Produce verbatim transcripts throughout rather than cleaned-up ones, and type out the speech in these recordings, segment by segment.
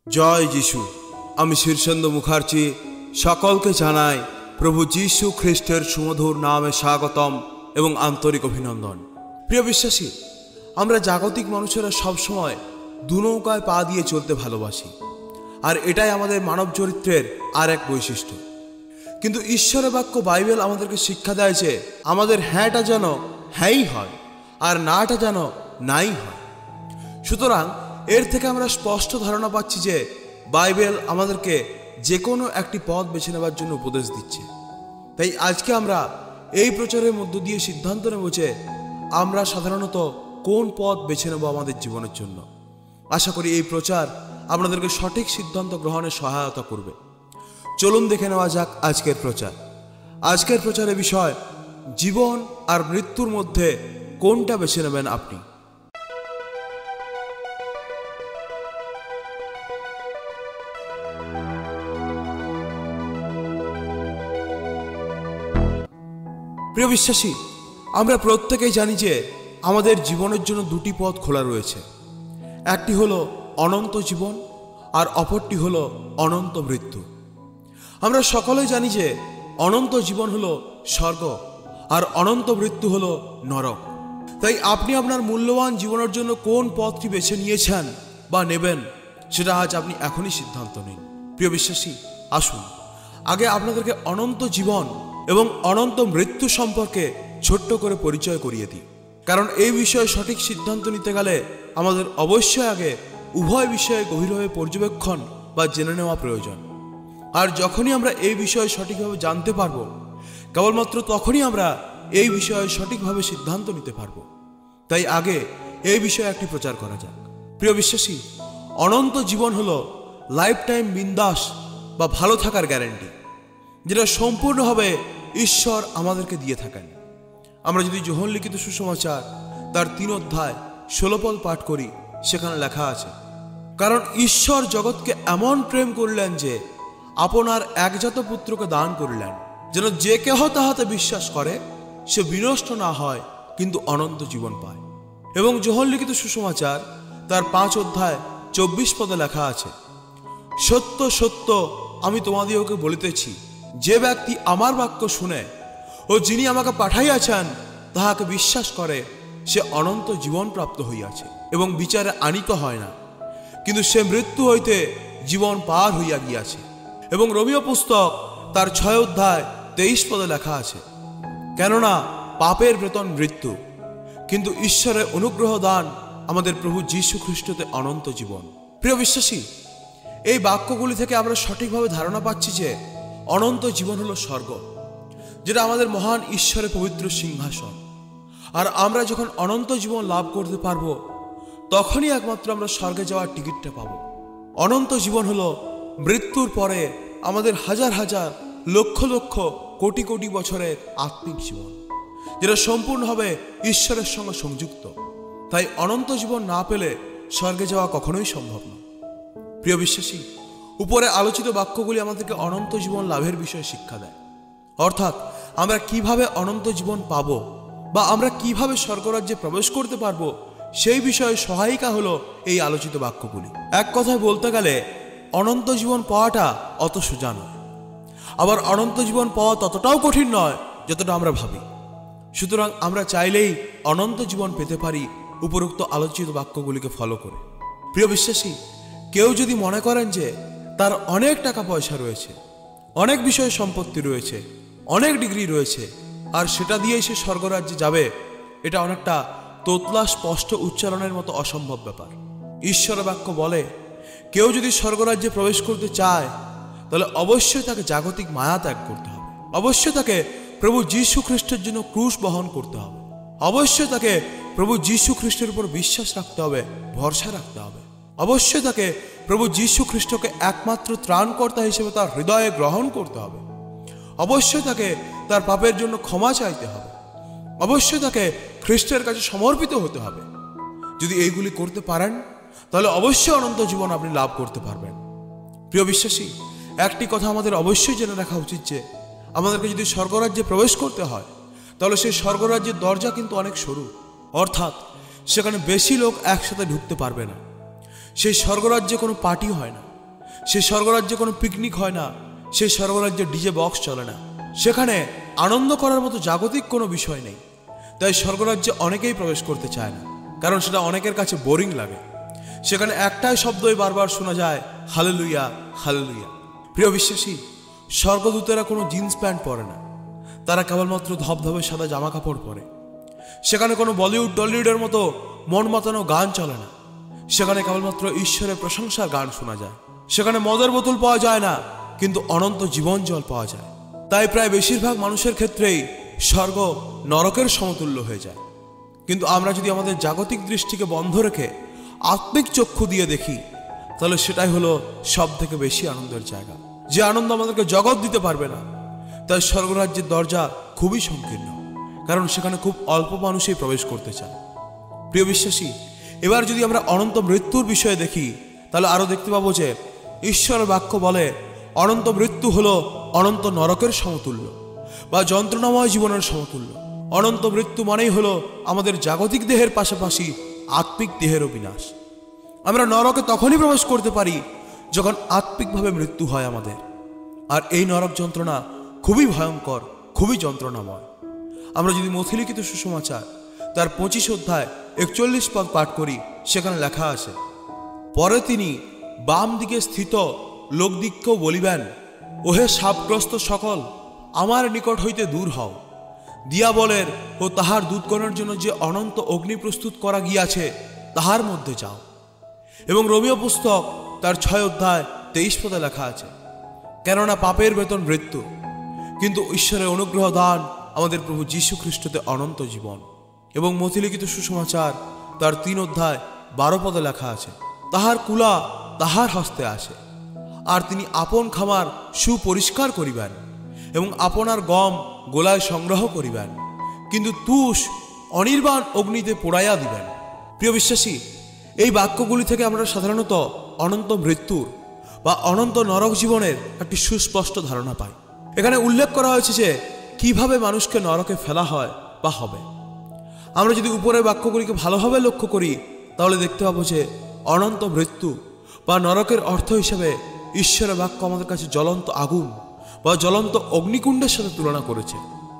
জয় যিশু। আমি শীর্ষেন্দু মুখার্জি সকলকে জানাই প্রভু যীশু খ্রিস্টের সুমধুর নামে স্বাগতম এবং আন্তরিক অভিনন্দন। প্রিয় বিশ্বাসী, আমরা জাগতিক মানুষেরা সবসময় দুনৌকায় পা দিয়ে চলতে ভালোবাসি, আর এটাই আমাদের মানব চরিত্রের আর এক বৈশিষ্ট্য। কিন্তু ঈশ্বরের বাক্য বাইবেল আমাদেরকে শিক্ষা দেয় যে আমাদের হ্যাঁটা যেন হ্যাঁই হয় আর নাটা যেন নাই হয়। সুতরাং এর থেকে আমরা স্পষ্ট ধারণা পাচ্ছি যে বাইবেল আমাদেরকে যে কোনো একটি পথ বেছে নেওয়ার জন্য উপদেশ দিচ্ছে। তাই আজকে আমরা এই প্রচারের মধ্য দিয়ে সিদ্ধান্ত নেব যে আমরা সাধারণত কোন পথ বেছে নেব আমাদের জীবনের জন্য। আশা করি এই প্রচার আপনাদেরকে সঠিক সিদ্ধান্ত গ্রহণে সহায়তা করবে। চলুন দেখে নেওয়া যাক আজকের প্রচার। আজকের প্রচারের বিষয়, জীবন আর মৃত্যুর মধ্যে কোনটা বেছে নেবেন আপনি। প্রিয় বিশ্বাসী, আমরা প্রত্যেকেই জানি যে আমাদের জীবনের জন্য দুটি পথ খোলা রয়েছে। একটি হলো অনন্ত জীবন আর অপরটি হলো অনন্ত মৃত্যু। আমরা সকলেই জানি যে অনন্ত জীবন হলো স্বর্গ আর অনন্ত মৃত্যু হলো নরক। তাই আপনি আপনার মূল্যবান জীবনের জন্য কোন পথটি বেছে নিয়েছেন বা নেবেন, সেটা আজ আপনি এখনই সিদ্ধান্ত নিন। প্রিয় বিশ্বাসী, আসুন আগে আপনাদেরকে অনন্ত জীবন এবং অনন্ত মৃত্যু সম্পর্কে ছোট্ট করে পরিচয় করিয়ে দিই। কারণ এই বিষয়ে সঠিক সিদ্ধান্ত নিতে গেলে আমাদের অবশ্যই আগে উভয় বিষয়ে গভীরভাবে পর্যবেক্ষণ বা জেনে নেওয়া প্রয়োজন। আর যখনই আমরা এই বিষয়ে সঠিকভাবে জানতে পারবো, কেবলমাত্র তখনই আমরা এই বিষয়ে সঠিকভাবে সিদ্ধান্ত নিতে পারবো। তাই আগে এই বিষয়ে একটি প্রচার করা যাক। প্রিয় বিশ্বাসী, অনন্ত জীবন হলো লাইফ টাইম বিন্দাস বা ভালো থাকার গ্যারান্টি, যেটা সম্পূর্ণভাবে ঈশ্বর আমাদেরকে দিয়ে থাকেন। আমরা যদি যোহন লিখিত সুসমাচার তার তিন অধ্যায় ষোলো পদ পাঠ করি, সেখানে লেখা আছে, কারণ ঈশ্বর জগৎকে এমন প্রেম করলেন যে আপনার একজাত পুত্রকে দান করলেন, যেন যে কেহ তাহাতে বিশ্বাস করে সে বিনষ্ট না হয় কিন্তু অনন্ত জীবন পায়। এবং যোহন লিখিত সুসমাচার তার পাঁচ অধ্যায় চব্বিশ পদে লেখা আছে, সত্য সত্য আমি তোমাদিগকে বলিতেছি, যে ব্যক্তি আমার বাক্য শুনে ও যিনি আমাকে পাঠাইয়াছেন তাহাকে বিশ্বাস করে, সে অনন্ত জীবন প্রাপ্ত হইয়াছে এবং বিচারে আনিত হয় না, কিন্তু সে মৃত্যু হইতে জীবন পার হইয়া গিয়াছে। এবং রোমীয় পুস্তক তার ছয় অধ্যায় তেইশ পদে লেখা আছে, কেননা পাপের বেতন মৃত্যু, কিন্তু ঈশ্বরের অনুগ্রহ দান আমাদের প্রভু যীশু খ্রিস্টতে অনন্ত জীবন। প্রিয় বিশ্বাসী, এই বাক্যগুলি থেকে আমরা সঠিকভাবে ধারণা পাচ্ছি যে অনন্ত জীবন হলো স্বর্গ, যেটা আমাদের মহান ঈশ্বরের পবিত্র সিংহাসন। আর আমরা যখন অনন্ত জীবন লাভ করতে পারবো, তখনই একমাত্র আমরা স্বর্গে যাওয়ার টিকিটটা পাবো। অনন্ত জীবন হলো মৃত্যুর পরে আমাদের হাজার হাজার লক্ষ লক্ষ কোটি কোটি বছরের আত্মিক জীবন, যেটা সম্পূর্ণভাবে ঈশ্বরের সঙ্গে সংযুক্ত। তাই অনন্ত জীবন না পেলে স্বর্গে যাওয়া কখনোই সম্ভব না। প্রিয় বিশ্বাসী, উপরে আলোচিত বাক্যগুলি আমাদেরকে অনন্ত জীবন লাভের বিষয়ে শিক্ষা দেয়। অর্থাৎ আমরা কিভাবে অনন্ত জীবন পাবো বা আমরা কিভাবে স্বর্গরাজ্যে প্রবেশ করতে পারবো, সেই বিষয়ে সহায়িকা হলো এই আলোচিত বাক্যগুলি। এক কথায় বলতে গেলে অনন্ত জীবন পাওয়াটা অত সোজা নয়, আবার অনন্ত জীবন পাওয়া ততটাও কঠিন নয় যতটা আমরা ভাবি। সুতরাং আমরা চাইলেই অনন্ত জীবন পেতে পারি উপরোক্ত আলোচিত বাক্যগুলিকে ফলো করে। প্রিয় বিশ্বাসী, কেউ যদি মনে করেন যে তার অনেক টাকা পয়সা রয়েছে, অনেক বিষয় সম্পত্তি রয়েছে, অনেক ডিগ্রি রয়েছে, আর সেটা দিয়েই সে স্বর্গরাজ্যে যাবে, এটা অনেকটা তোতলা স্পষ্ট উচ্চারণের মতো অসম্ভব ব্যাপার। ঈশ্বরের বাক্য বলে, কেউ যদি স্বর্গরাজ্যে প্রবেশ করতে চায়, তাহলে অবশ্যই তাকে জাগতিক মায়া ত্যাগ করতে হবে, অবশ্যই তাকে প্রভু যীশু খ্রিস্টের জন্য ক্রুশ বহন করতে হবে, অবশ্যই তাকে প্রভু যীশু খ্রিস্টের উপর বিশ্বাস রাখতে হবে, ভরসা রাখতে হবে, অবশ্যই তাকে প্রভু যীশু খ্রিস্টকে একমাত্র ত্রাণকর্তা হিসেবে তার হৃদয়ে গ্রহণ করতে হবে, অবশ্যই তাকে তার পাপের জন্য ক্ষমা চাইতে হবে, অবশ্যই তাকে খ্রিস্টের কাছে সমর্পিত হতে হবে। যদি এইগুলি করতে পারেন, তাহলে অবশ্যই অনন্ত জীবন আপনি লাভ করতে পারবেন। প্রিয় বিশ্বাসী, একটি কথা আমাদের অবশ্যই জেনে রাখা উচিত যে আমাদেরকে যদি স্বর্গরাজ্যে প্রবেশ করতে হয়, তাহলে সেই স্বর্গরাজ্যের দরজা কিন্তু অনেক সরু, অর্থাৎ সেখানে বেশি লোক একসাথে ঢুকতে পারবে না। সেই স্বর্গরাজ্যে কোনো পার্টি হয় না, সে স্বর্গরাজ্যে কোনো পিকনিক হয় না, সে স্বর্গরাজ্যে ডিজে বক্স চলে না, সেখানে আনন্দ করার মতো জাগতিক কোনো বিষয় নেই। তাই স্বর্গরাজ্যে অনেকেই প্রবেশ করতে চায় না, কারণ সেটা অনেকের কাছে বোরিং লাগে। সেখানে একটাই শব্দই বারবার শোনা যায়, হালেলুয়া হালেলুয়া। প্রিয় বিশ্বাসী, স্বর্গদূতেরা কোনো জিন্স প্যান্ট পরে না, তারা কেবলমাত্র ধবধবে সাদা জামা কাপড় পরে। সেখানে কোনো বলিউড টলিউডের মতো মন মাতানো গান চলে না, সেখানে কেবলমাত্র ঈশ্বরের প্রশংসার গান শোনা যায়। সেখানে মদের বোতল পাওয়া যায় না, কিন্তু অনন্ত জীবন জল পাওয়া যায়। তাই প্রায় বেশিরভাগ মানুষের ক্ষেত্রেই স্বর্গ নরকের সমতুল্য হয়ে যায়। কিন্তু আমরা যদি আমাদের জাগতিক দৃষ্টিকে বন্ধ রেখে আত্মিক চক্ষু দিয়ে দেখি, তাহলে সেটাই হলো সব থেকে বেশি আনন্দের জায়গা, যে আনন্দ আমাদেরকে জগৎ দিতে পারবে না। তাই স্বর্গরাজ্যের দরজা খুবই সংকীর্ণ, কারণ সেখানে খুব অল্প মানুষই প্রবেশ করতে চায়। প্রিয় বিশ্বাসী, এবার যদি আমরা অনন্ত মৃত্যুর বিষয়ে দেখি, তাহলে আরো দেখতে পাবো যে ঈশ্বরের বাক্য বলে অনন্ত মৃত্যু হলো অনন্ত নরকের সমতুল্য বা যন্ত্রণাময় জীবনের সমতুল্য। অনন্ত মৃত্যু মানেই হলো আমাদের জাগতিক দেহের পাশাপাশি আত্মিক দেহেরও বিনাশ। আমরা নরকে তখনই প্রবেশ করতে পারি যখন আত্মিকভাবে মৃত্যু হয় আমাদের। আর এই নরক যন্ত্রণা খুবই ভয়ঙ্কর, খুবই যন্ত্রণাময়। আমরা যদি মথিলিখিত সুসমাচার তার পঁচিশ অধ্যায় একচল্লিশ পদ পাঠ করি, সেখানে লেখা আছে, পরে তিনি বাম দিকে স্থিত লোকদিগকেও বলিবেন, ওহে শাপগ্রস্ত সকল, আমার নিকট হইতে দূর হও। দিয়াবলের ও তাহার দূতগণের জন্য যে অনন্ত অগ্নি প্রস্তুত করা গিয়াছে, তাহার মধ্যে যাও। এবং রোমীয় পুস্তক তার ছয় অধ্যায় তেইশ পদে লেখা আছে, কেননা পাপের বেতন মৃত্যু, কিন্তু ঈশ্বরের অনুগ্রহ দান আমাদের প্রভু যীশু খ্রিস্টতে অনন্ত জীবন। এবং মথিলিখিত সুসমাচার তার তিন অধ্যায় বারো পদে লেখা আছে, তাহার কুলা তাহার হস্তে আসে, আর তিনি আপন খামার সুপরিষ্কার করিবেন এবং আপনার গম গোলায় সংগ্রহ করিবেন, কিন্তু তুষ অনির্বাণ অগ্নিতে পোড়াইয়া দিবেন। প্রিয় বিশ্বাসী, এই বাক্যগুলি থেকে আমরা সাধারণত অনন্ত মৃত্যুর বা অনন্ত নরক জীবনের একটি সুস্পষ্ট ধারণা পাই। এখানে উল্লেখ করা হয়েছে যে কিভাবে মানুষকে নরকে ফেলা হয় বা হবে। আমরা যদি উপরের বাক্যগুলিকে ভালোভাবে লক্ষ্য করি, তাহলে দেখতে পাবো যে অনন্ত মৃত্যু বা নরকের অর্থ হিসেবে ঈশ্বরের বাক্য আমাদের কাছে জ্বলন্ত আগুন বা জ্বলন্ত অগ্নিকুণ্ডের সাথে তুলনা করেছে।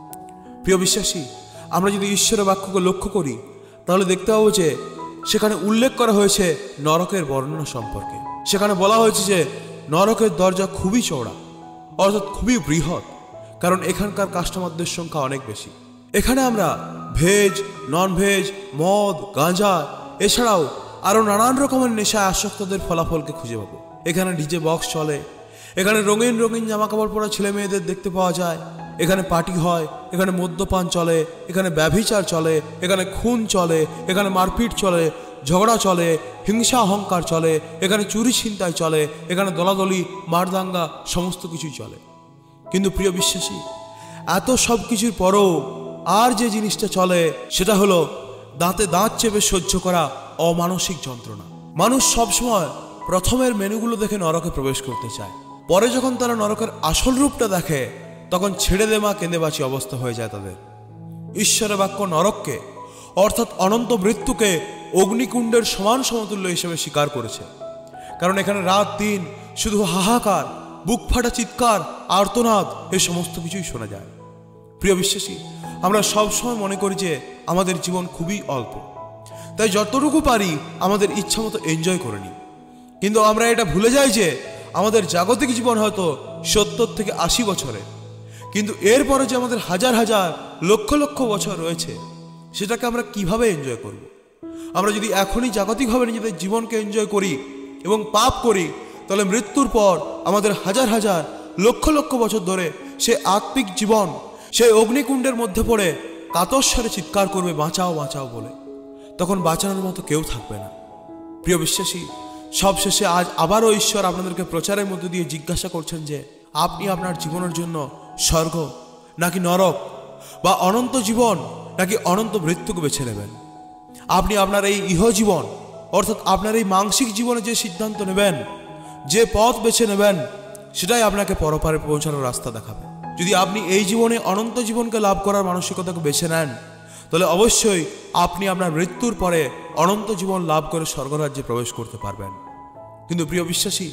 প্রিয় বিশ্বাসী, আমরা যদি ঈশ্বরের বাক্যকে লক্ষ্য করি, তাহলে দেখতে পাবো যে সেখানে উল্লেখ করা হয়েছে নরকের বর্ণনা সম্পর্কে। সেখানে বলা হয়েছে যে নরকের দরজা খুবই চওড়া, অর্থাৎ খুবই বৃহৎ, কারণ এখানকার কাস্টমারদের সংখ্যা অনেক বেশি। এখানে আমরা ভেজ, নন ভেজ, মদ, গাঁজা এছাড়াও আরো নানান রকমের নেশায় আসক্তদের ফলাফলকে খুঁজে পাবো। এখানে ডিজে বক্স চলে, এখানে রঙিন রঙিন জামা কাপড় পরা ছেলে মেয়েদের দেখতে পাওয়া যায়, এখানে পার্টি হয়, এখানে মদ্যপান চলে, এখানে ব্যভিচার চলে, এখানে খুন চলে, এখানে মারপিট চলে, ঝগড়া চলে, হিংসা অহংকার চলে, এখানে চুরি ছিনতাই চলে, এখানে দলাদলি মারদাঙ্গা সমস্ত কিছুই চলে। কিন্তু প্রিয় বিশ্বাসী, এত সব কিছুর পরও আর যে জিনিসটা চলে সেটা হলো দাঁতে দাঁত চেপে সহ্য করা অমানসিক যন্ত্রণা। মানুষ সবসময় প্রথমের মেনুগুলো দেখে নরকে প্রবেশ করতে চায়, পরে যখন তারা নরকের আসল রূপটা দেখে, তখন ছেড়ে দে মা কেঁদে বাঁচি অবস্থা হয়ে যায় তাদের। ঈশ্বরের বাক্য নরককে অর্থাৎ অনন্ত মৃত্যুকে অগ্নিকুণ্ডের সমান সমতুল্য হিসেবে স্বীকার করেছে, কারণ এখানে রাত দিন শুধু হাহাকার, বুক ফাটা চিৎকার, আর্তনাদ এই সমস্ত কিছুই শোনা যায়। প্রিয় বিশ্বাসী, আমরা সবসময় মনে করি যে আমাদের জীবন খুবই অল্প, তাই যতটুকু পারি আমাদের ইচ্ছা মতো এনজয় করে নিই। কিন্তু আমরা এটা ভুলে যাই যে আমাদের জাগতিক জীবন হয়তো সত্তর থেকে আশি বছরে, কিন্তু এরপরে যে আমাদের হাজার হাজার লক্ষ লক্ষ বছর রয়েছে, সেটাকে আমরা কিভাবে এনজয় করব? আমরা যদি এখনই জাগতিকভাবে নিজেদের জীবনকে এনজয় করি এবং পাপ করি, তাহলে মৃত্যুর পর আমাদের হাজার হাজার লক্ষ লক্ষ বছর ধরে সে আত্মিক জীবন সেই অগ্নিকুণ্ডের মধ্যে পড়ে কাতস্বরে চিৎকার করবে, বাঁচাও বাঁচাও বলে। তখন বাঁচানোর মতো কেউ থাকবে না। প্রিয় বিশ্বাসী, সবশেষে আজ আবারও ঈশ্বর আপনাদেরকে প্রচারের মধ্যে দিয়ে জিজ্ঞাসা করছেন যে আপনি আপনার জীবনের জন্য স্বর্গ নাকি নরক বা অনন্ত জীবন নাকি অনন্ত মৃত্যুকে বেছে নেবেন। আপনি আপনার এই ইহজীবন অর্থাৎ আপনার এই মানসিক জীবনে যে সিদ্ধান্ত নেবেন, যে পথ বেছে নেবেন, সেটাই আপনাকে পরপারে পৌঁছানোর রাস্তা দেখাবে। যদি আপনি এই জীবনে অনন্ত জীবনকে লাভ করার মানসিকতাকে বেছে নেন, তাহলে অবশ্যই আপনি আপনার মৃত্যুর পরে অনন্ত জীবন লাভ করে স্বর্গরাজ্যে প্রবেশ করতে পারবেন। কিন্তু প্রিয় বিশ্বাসী,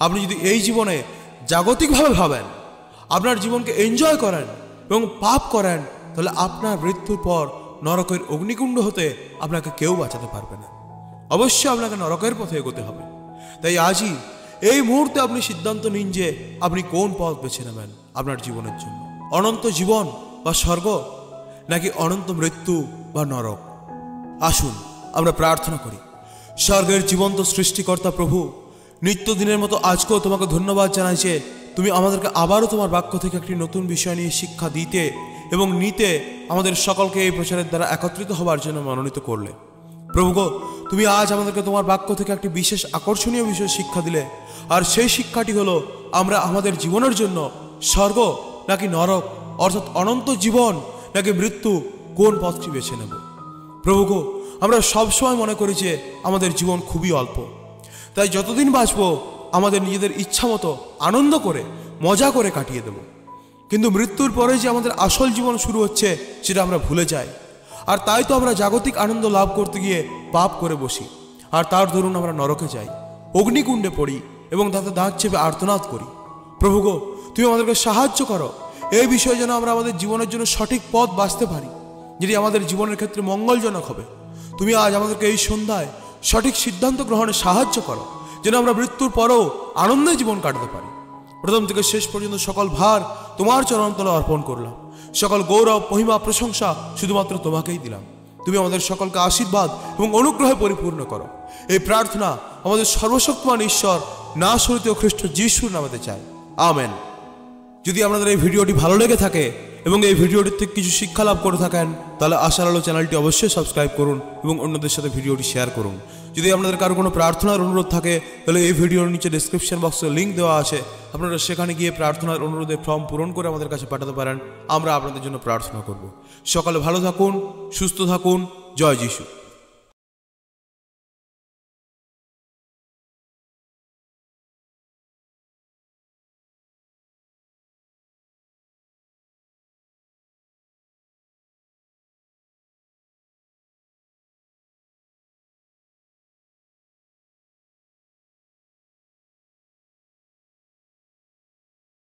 আপনি যদি এই জীবনে জাগতিকভাবে ভাবেন, আপনার জীবনকে এনজয় করেন এবং পাপ করেন, তাহলে আপনার মৃত্যুর পর নরকের অগ্নিকুণ্ড হতে আপনাকে কেউ বাঁচাতে পারবে না। অবশ্যই আপনাকে নরকের পথে এগোতে হবে। তাই আজই এই মুহূর্তে আপনি সিদ্ধান্ত নিন যে আপনি কোন পথ বেছে নেবেন আপনার জীবনের জন্য, অনন্ত জীবন বা স্বর্গ, নাকি অনন্ত মৃত্যু বা নরক। আসুন আমরা প্রার্থনা করি। স্বর্গের জীবন্ত সৃষ্টিকর্তা প্রভু, নিত্যদিনের মতো আজকেও তোমাকে ধন্যবাদ জানাই যে তুমি আমাদেরকে আবারও তোমার বাক্য থেকে একটি নতুন বিষয় নিয়ে শিক্ষা দিতে এবং নিতে আমাদের সকলকে এই প্রচারের দ্বারা একত্রিত হবার জন্য মনোনীত করলে। প্রভু গো, তুমি আজ আমাদেরকে তোমার বাক্য থেকে একটি বিশেষ আকর্ষণীয় বিষয় শিক্ষা দিলে, আর সেই শিক্ষাটি হলো আমরা আমাদের জীবনের জন্য স্বর্গ নাকি নরক, অর্থাৎ অনন্ত জীবন নাকি মৃত্যু, কোন পথটি বেছে নেব। প্রভু গো, আমরা সবসময় মনে করি যে আমাদের জীবন খুবই অল্প, তাই যতদিন বাঁচবো আমাদের নিজেদের ইচ্ছা মতো আনন্দ করে মজা করে কাটিয়ে দেব। কিন্তু মৃত্যুর পরে যে আমাদের আসল জীবন শুরু হচ্ছে সেটা আমরা ভুলে যাই, আর তাই তো আমরা জাগতিক আনন্দ লাভ করতে গিয়ে পাপ করে বসি, আর তার দরুন আমরা নরকে যাই, অগ্নিকুণ্ডে পড়ি এবং তাতে দাঁত চেপে আর্তনাদ করি। প্রভু গো, তুমি আমাদেরকে সাহায্য করো এই বিষয়ে যেন আমরা আমাদের জীবনের জন্য সঠিক পথ বাছতে পারি, যেটি আমাদের জীবনের ক্ষেত্রে মঙ্গলজনক হবে। তুমি আজ আমাদেরকে এই সন্ধ্যায় সঠিক সিদ্ধান্ত গ্রহণে সাহায্য করো, যেন আমরা মৃত্যুর পরেও আনন্দে জীবন কাটাতে পারি। প্রথম থেকে শেষ পর্যন্ত সকল ভার তোমার চরণতলে অর্পণ করলাম, সকল গৌরব মহিমা প্রশংসা শুধুমাত্র তোমাকেই দিলাম। তুমি আমাদের সকলকে আশীর্বাদ এবং অনুগ্রহে পরিপূর্ণ করো। এই প্রার্থনা আমাদের সর্বশক্তিমান ঈশ্বর নাসরীয় খ্রিস্ট যিশুর নামেতে চাই, আমেন। যদি আপনাদের এই ভিডিওটি ভালো লেগে থাকে এবং এই ভিডিওটির থেকে কিছু শিক্ষা লাভ করে থাকেন, তাহলে আশার আলো চ্যানেলটি অবশ্যই সাবস্ক্রাইব করুন এবং অন্যদের সাথে ভিডিওটি শেয়ার করুন। যদি আপনাদের কারো কোনো প্রার্থনার অনুরোধ থাকে, তাহলে এই ভিডিওর নিচে ডেসক্রিপশন বক্সে লিঙ্ক দেওয়া আছে, আপনারা সেখানে গিয়ে প্রার্থনার অনুরোধে ফর্ম পূরণ করে আমাদের কাছে পাঠাতে পারেন। আমরা আপনাদের জন্য প্রার্থনা করব। সকালে ভালো থাকুন, সুস্থ থাকুন। জয় যিশু।